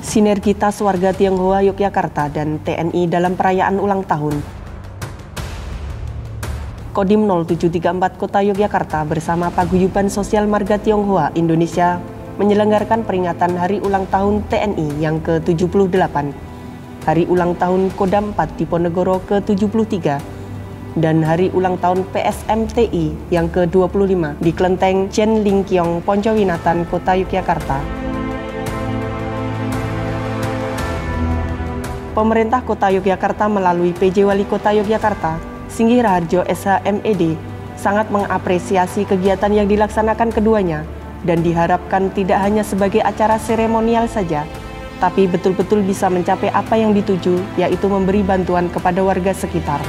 Sinergitas warga Tionghoa Yogyakarta dan TNI dalam perayaan ulang tahun. Kodim 0734 Kota Yogyakarta bersama Paguyuban Sosial Marga Tionghoa Indonesia menyelenggarakan peringatan Hari Ulang Tahun TNI yang ke-78, Hari Ulang Tahun Kodam 4 Diponegoro ke-73, dan Hari Ulang Tahun PSMTI yang ke-25 di Klenteng Chen Lingkiong, Poncowinatan, Kota Yogyakarta. Pemerintah Kota Yogyakarta melalui PJ Wali Kota Yogyakarta, Singgih Raharjo SH.MED, sangat mengapresiasi kegiatan yang dilaksanakan keduanya dan diharapkan tidak hanya sebagai acara seremonial saja, tapi betul-betul bisa mencapai apa yang dituju, yaitu memberi bantuan kepada warga sekitar.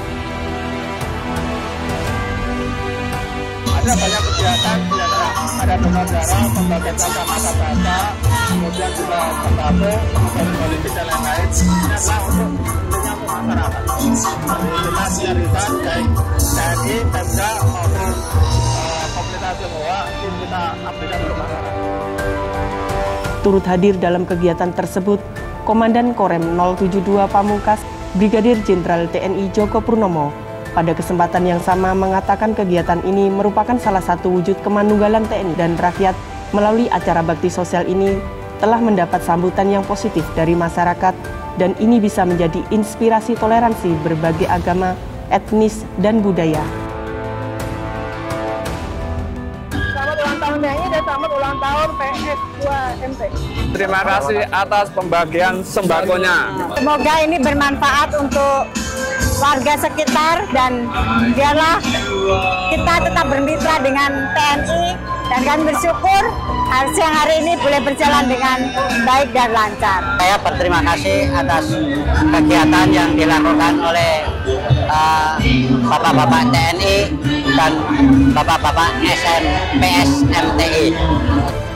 Ada banyak kegiatan, ada donor darah, pembagian kacamata, kemudian juga sembako, kemudian politik dan lain-lain. Ini adalah untuk menyambut masyarakat. Kita siarikan baik TNI, Pemda maupun komunitas Tionghoa, kita update untuk masyarakat. Turut hadir dalam kegiatan tersebut, Komandan Korem 072 Pamungkas, Brigadir Jenderal TNI Joko Purnomo, pada kesempatan yang sama mengatakan kegiatan ini merupakan salah satu wujud kemanunggalan TNI dan rakyat. Melalui acara bakti sosial ini telah mendapat sambutan yang positif dari masyarakat dan ini bisa menjadi inspirasi toleransi berbagai agama, etnis, dan budaya. Selamat ulang tahun TNI dan selamat ulang tahun PS2MT. Terima kasih atas pembagian sembakonya. Semoga ini bermanfaat untuk warga sekitar dan biarlah kita tetap bermitra dengan TNI dan kami bersyukur siang hari ini boleh berjalan dengan baik dan lancar. Saya berterima kasih atas kegiatan yang dilakukan oleh Bapak-Bapak TNI dan Bapak-Bapak PSMTI.